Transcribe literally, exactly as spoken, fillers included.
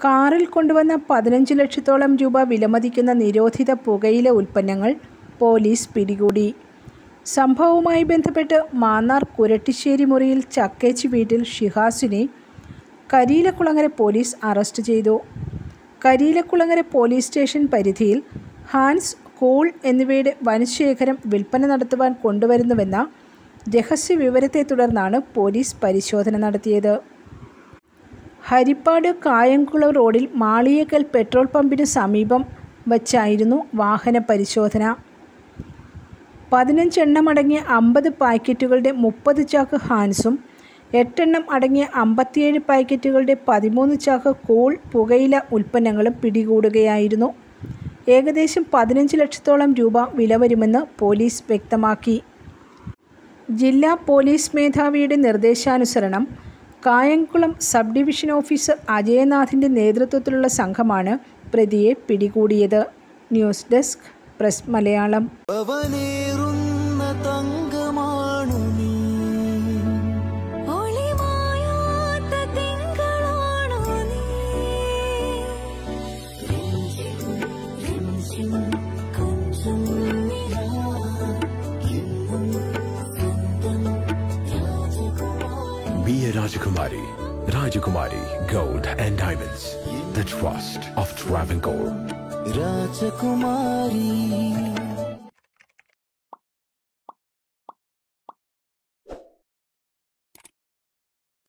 കാറിൽ കൊണ്ടുവന്ന പതിനഞ്ച് ലക്ഷത്തോളം രൂപ വിലമതിക്കുന്ന നിരോധിത പുകയില ഉൽപ്പന്നങ്ങൾ പോലീസ് പിടികൂടി. സംഭവവുമായി ബന്ധപ്പെട്ട് മാന്നാർ കുരട്ടിശ്ശേരി മുറിയിൽ ചക്കേച്ചി വീട്ടിൽ ഷിഹാസിനെ കരിയിലക്കുളങ്ങര പോലീസ് അറസ്റ്റ് ചെയ്തു. കരിയിലക്കുളങ്ങര പോലീസ് സ്റ്റേഷൻ പരിധിയിൽ ഹാൻസ്, കൂൾ എന്നിവയുടെ വൻശേഖരം വിൽപ്പന നടത്തുവാൻ കൊണ്ടുവരുന്നുവെന്ന രഹസ്യ വിവരത്തെ തുടർന്നാണ് പോലീസ് പരിശോധന നടത്തിയത്. ഹരിപ്പാട് കായംകുളം റോഡിൽ മാളിയേക്കൽ പെട്രോൾ പമ്പിന് സമീപം വച്ചായിരുന്നു വാഹന പരിശോധന. പതിനഞ്ചെണ്ണം അടങ്ങിയ അമ്പത് പാക്കറ്റുകളുടെ മുപ്പത് ചാക്ക് ഹാൻസും എട്ടെണ്ണം അടങ്ങിയ അമ്പത്തിയേഴ് പാക്കറ്റുകളുടെ പതിമൂന്ന് ചാക്ക് കൂൾ പുകയില ഉൽപ്പന്നങ്ങളും പിടികൂടുകയായിരുന്നു. ഏകദേശം പതിനഞ്ച് ലക്ഷത്തോളം രൂപ വില വരുമെന്ന് പോലീസ് വ്യക്തമാക്കി. ജില്ലാ പോലീസ് മേധാവിയുടെ നിർദ്ദേശാനുസരണം കായംകുളം സബ് ഡിവിഷൻ ഓഫീസർ അജയനാഥിൻ്റെ നേതൃത്വത്തിലുള്ള സംഘമാണ് പ്രതിയെ പിടികൂടിയത്. News desk press Malayalam. Be a Rajakumari. Rajakumari Gold and Diamonds. The trust of Travancore. Rajakumari.